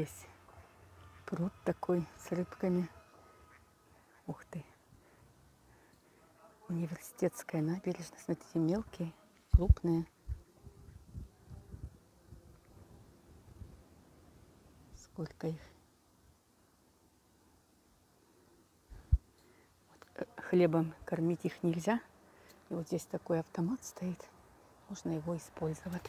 здесь пруд такой с рыбками. Ух ты. Университетская набережная. Смотрите, мелкие, крупные. Сколько их. Вот, хлебом кормить их нельзя. И вот здесь такой автомат стоит. Можно его использовать.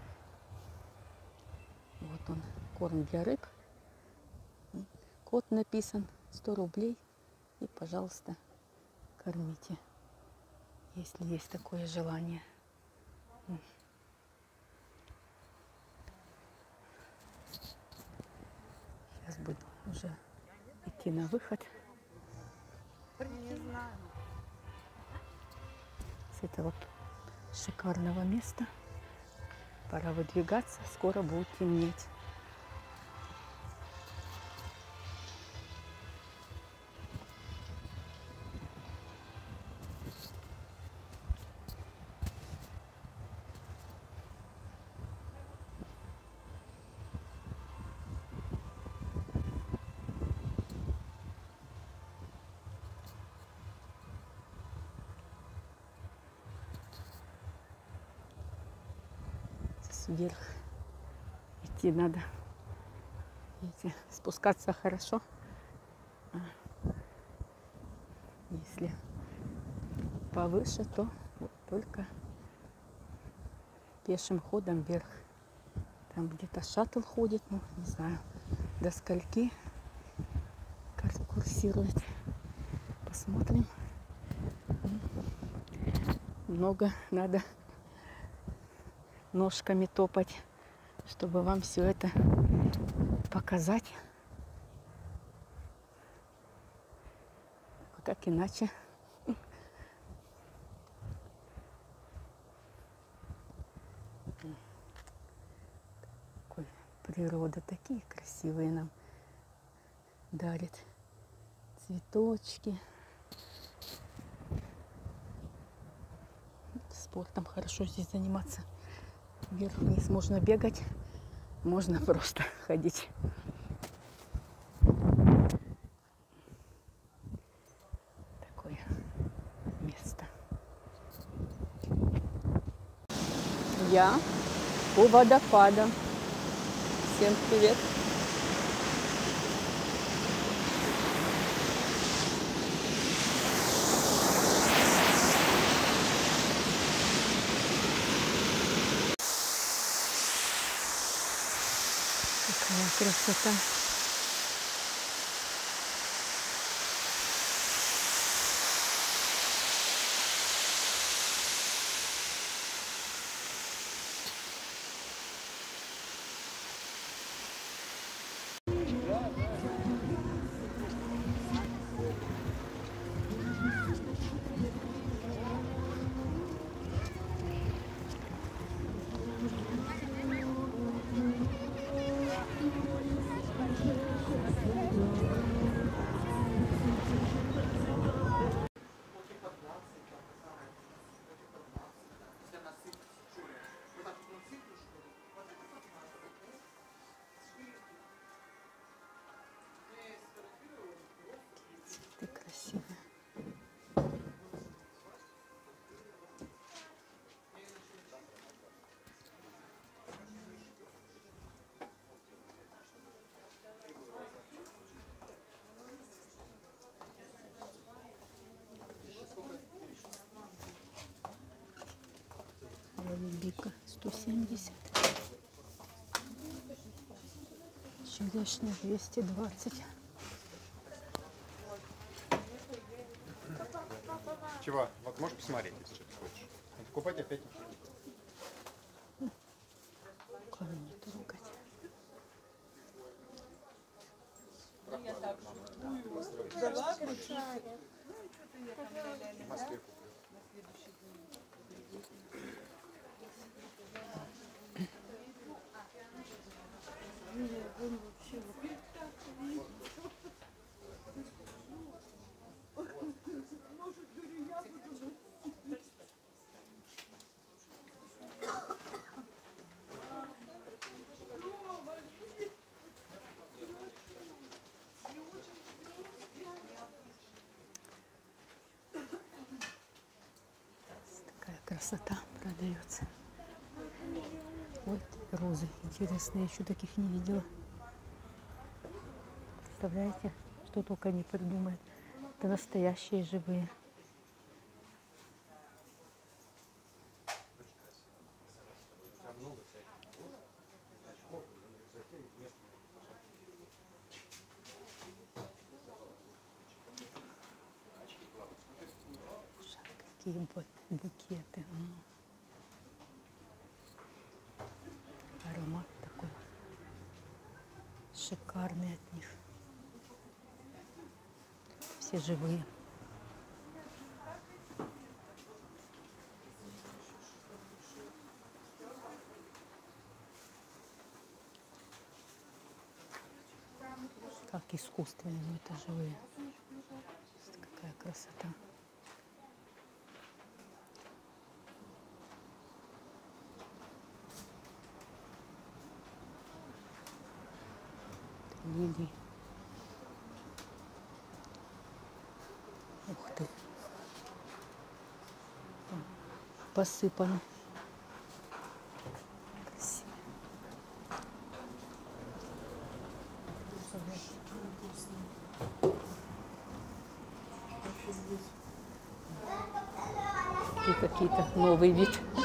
Вот он, корм для рыб. Код написан, 100 рублей. И, пожалуйста, кормите, если есть такое желание. Сейчас буду уже идти на выход. Не знаю. С этого шикарного места пора выдвигаться. Скоро будет темнеть. Вверх идти надо. Видите, спускаться хорошо. Если повыше, то вот только пешим ходом вверх. Там где-то шаттл ходит, ну, не знаю, до скольки курсирует. Посмотрим. Много надо ножками топать, чтобы вам все это показать. А как иначе? Какой природа, такие красивые нам дарит цветочки. Спортом хорошо здесь заниматься. Вверх-вниз можно бегать, можно просто ходить. Такое место. Я у водопада. Всем привет. Какая красота. Ты красивая. Голубика 170. Черешня 220. Чего? Вот можешь посмотреть, если что-то хочешь. А покупать опять ничего. Руками не трогать. В Москве красота продается. Вот розы интересные, еще таких не видела. Представляете, что только не придумают. Это настоящие живые. Какие букеты. Аромат такой шикарный от них. Все живые. Как искусственные, но это живые. Какая красота. Лилии. Ух ты. Посыпано. Красиво. Какие-то новый вид.